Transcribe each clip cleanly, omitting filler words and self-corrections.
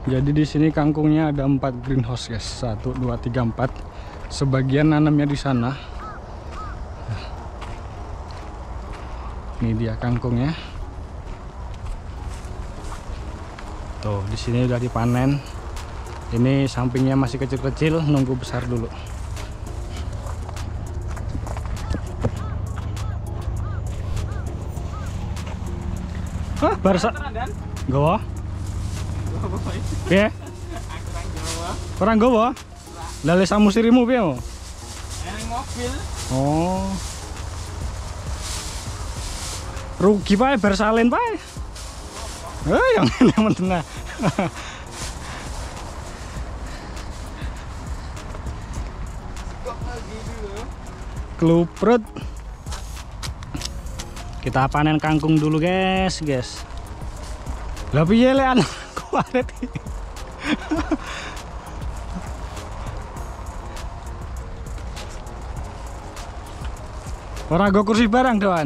Jadi di sini kangkungnya ada 4 greenhouse guys. 1, 2, 3, 4. Sebagian nanamnya di sana. Ini dia kangkungnya. Tuh, di sini udah dipanen. Ini sampingnya masih kecil-kecil, nunggu besar dulu. Hah, barsa. Gowo? Piye? Orang gowo? Lale samusirimu piye mo? Neng mobil. Oh. Rugi pae bersalin pae. Yang ini mentenah. Keluprut. Kita panen kangkung dulu guys. Lah piye lek anakku aret. Ora go kursi barang doan.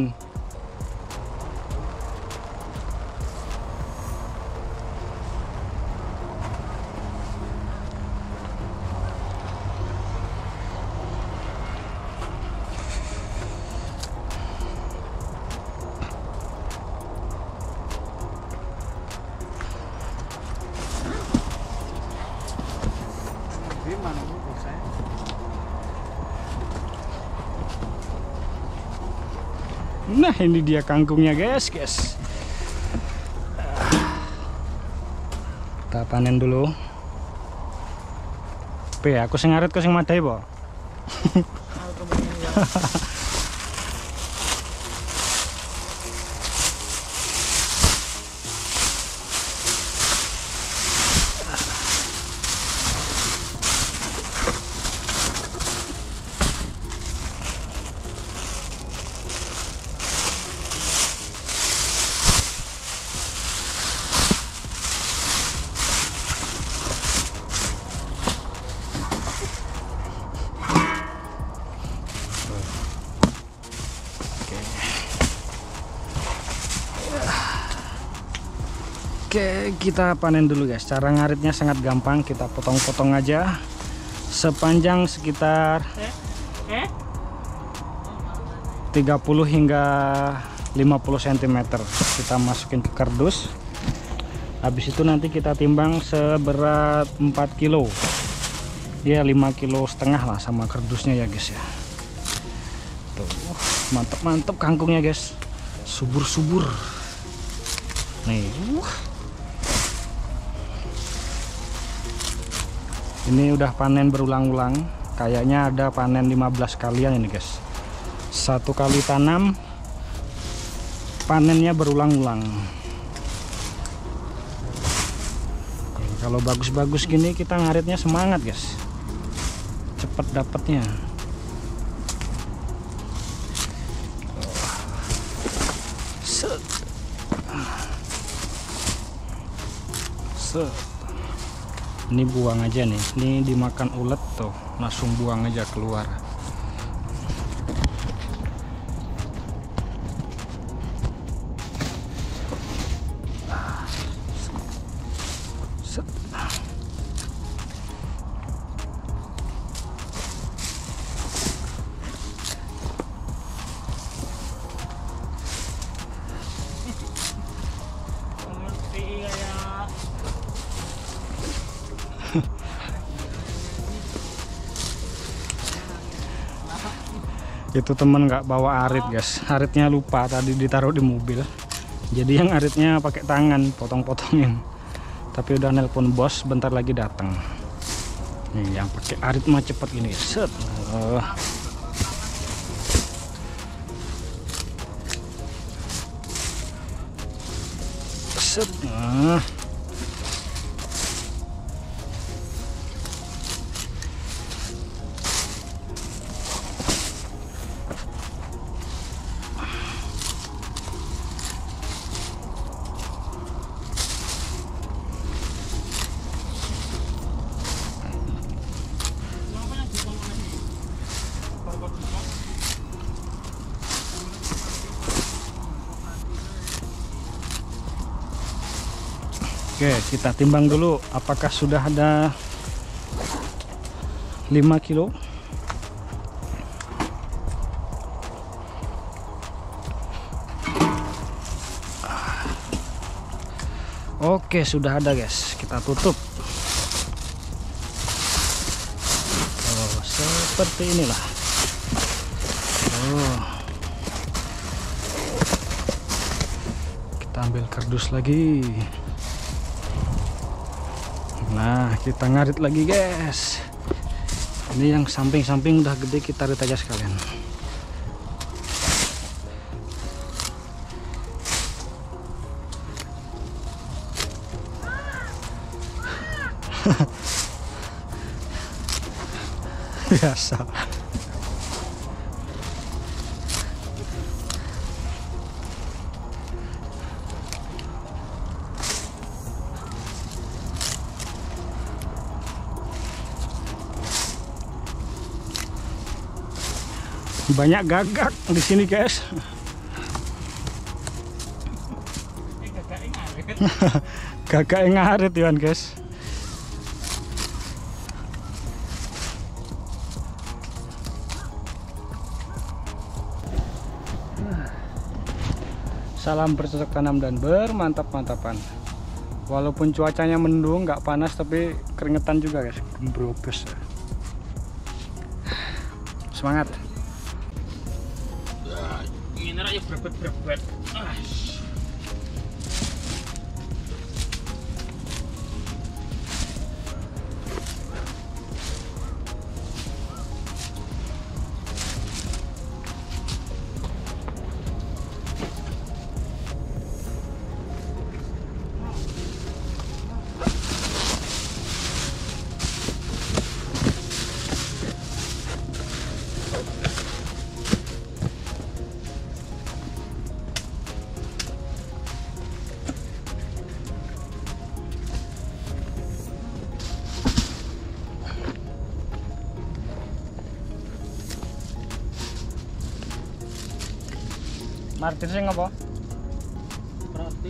Nah ini dia kangkungnya guys. Kita panen dulu. Aku sing ngaret, kok sing madai po. Oke, kita panen dulu guys. Cara ngaritnya sangat gampang, kita potong-potong aja sepanjang sekitar 30 hingga 50 cm. Kita masukin ke kardus. Habis itu nanti kita timbang seberat 4 kilo. Ya 5,5 kilo lah sama kardusnya ya guys ya. Tuh, mantep kangkungnya guys. Subur-subur. Nih, ini udah panen berulang-ulang. Kayaknya ada panen 15 kalian ini guys. Satu kali tanam panennya berulang-ulang. Kalau bagus-bagus gini kita ngaritnya semangat guys. Cepet dapatnya. Ini buang aja nih, ini dimakan ulet tuh, langsung buang aja keluar. Itu temen nggak bawa arit guys, aritnya lupa tadi ditaruh di mobil, jadi yang aritnya pakai tangan potong-potongin. Tapi udah nelpon bos, bentar lagi datang. Nih yang pakai arit mah cepet gini, set. Set. Oke, kita timbang dulu apakah sudah ada 5 kilo. Oke, sudah ada guys. Kita tutup. Oh, seperti inilah. Oh. Kita ambil kardus lagi. Nah, kita ngarit lagi guys. Ini yang samping-samping udah gede, kita tarik aja sekalian. Biasa. Banyak gagak di sini guys. Gagak yang ngarit Iwan guys. Salam bercocok tanam dan bermantap-mantapan. Walaupun cuacanya mendung, nggak panas tapi keringetan juga guys. Gembrobes. Semangat. Ini aja berbet. Martir sing apa? Roti.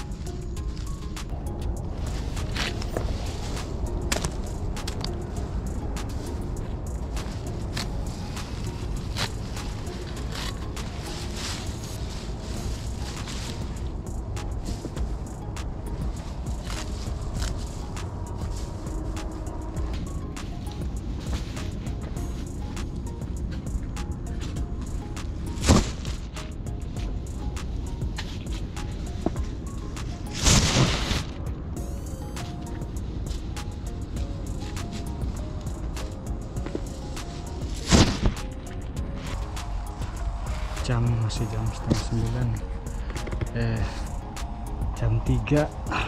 Masih jam setengah 9. Jam 3.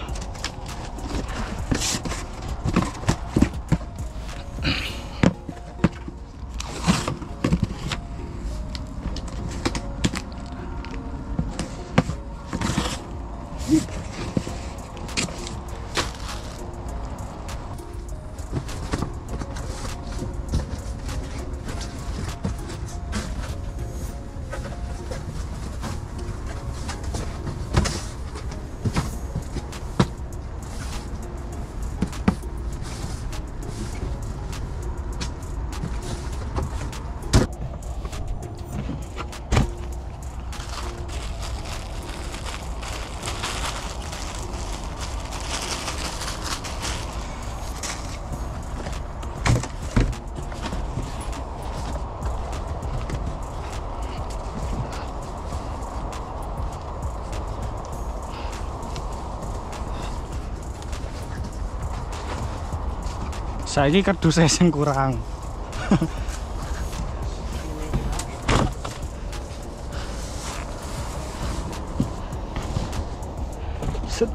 Saiki kardusnya sing kurang. Set.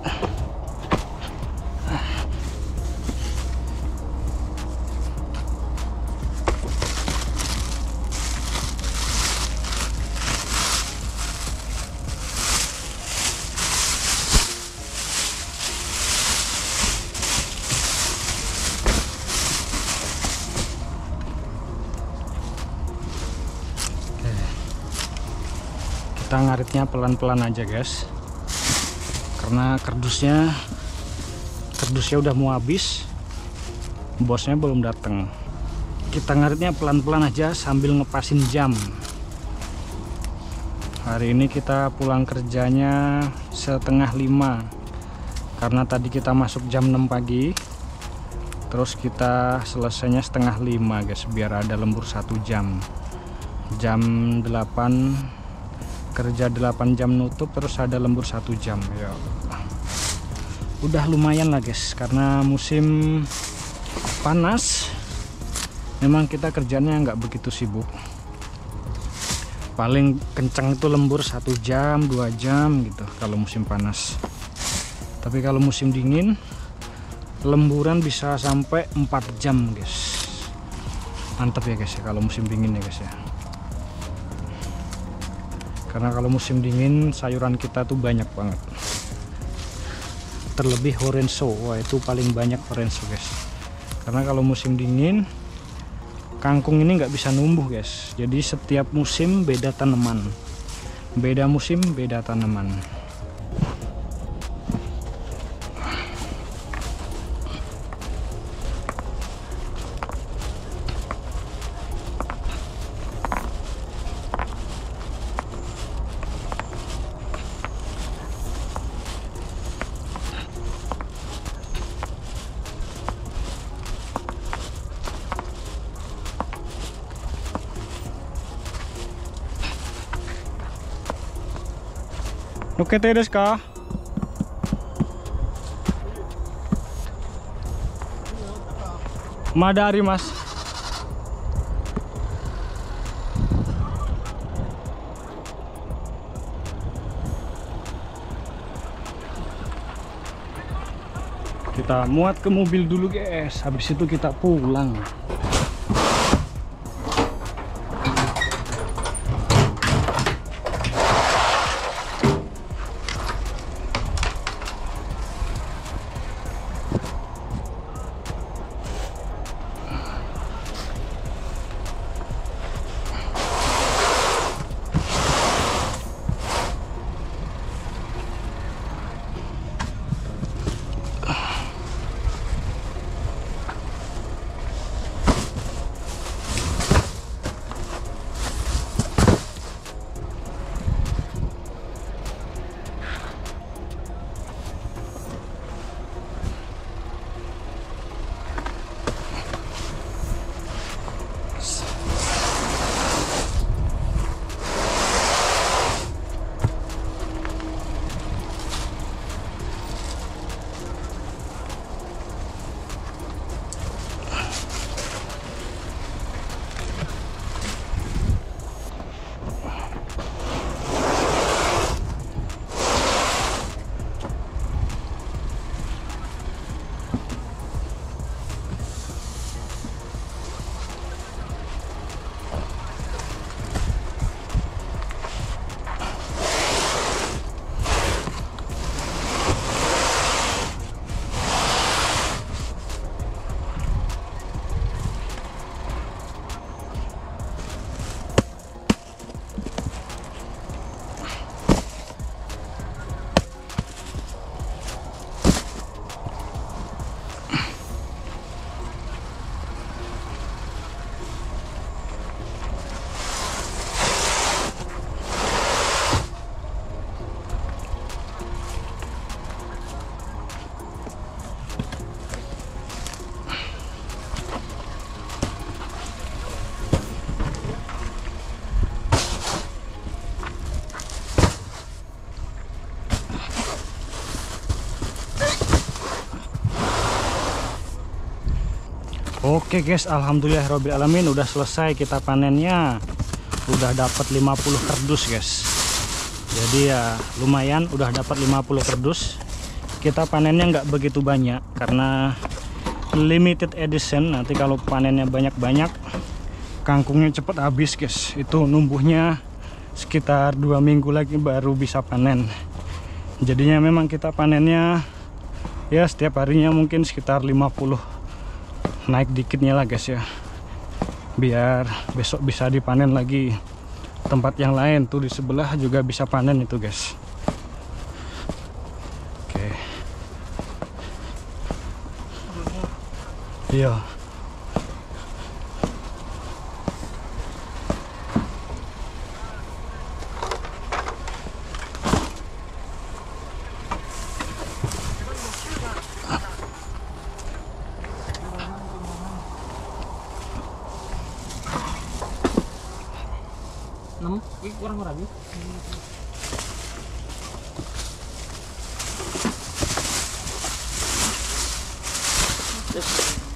Kita ngaritnya pelan-pelan aja guys, karena kardusnya kardusnya udah mau habis, bosnya belum datang. Kita ngaritnya pelan-pelan aja sambil ngepasin jam. Hari ini kita pulang kerjanya setengah 5 karena tadi kita masuk jam 6 pagi, terus kita selesainya setengah 5 guys, biar ada lembur 1 jam. Jam 8 kerja, 8 jam nutup, terus ada lembur 1 jam ya. Udah lumayan lah guys, karena musim panas memang kita kerjanya nggak begitu sibuk. Paling kencang itu lembur 1 jam 2 jam gitu kalau musim panas. Tapi kalau musim dingin lemburan bisa sampai 4 jam guys. Mantap ya guys ya kalau musim dingin ya guys ya. Karena kalau musim dingin sayuran kita tuh banyak banget. Terlebih horenso, wah itu paling banyak horenso guys. Karena kalau musim dingin kangkung ini nggak bisa numbuh guys. Jadi setiap musim beda tanaman, beda musim beda tanaman. Oke, desu ka? Madari mas. Kita muat ke mobil dulu guys, habis itu kita pulang. Oke guys, alhamdulillahirobbilalamin udah selesai kita panennya. Udah dapat 50 kardus guys. Jadi ya lumayan, udah dapat 50 kardus. Kita panennya nggak begitu banyak karena limited edition. Nanti kalau panennya banyak-banyak kangkungnya cepet habis guys. Itu numbuhnya sekitar 2 minggu lagi baru bisa panen. Jadinya memang kita panennya ya setiap harinya mungkin sekitar 50, naik dikitnya lah guys ya, biar besok bisa dipanen lagi. Tempat yang lain tuh di sebelah juga bisa panen itu guys. Oke. Iya. Nemu, ini kurang rapi. Terus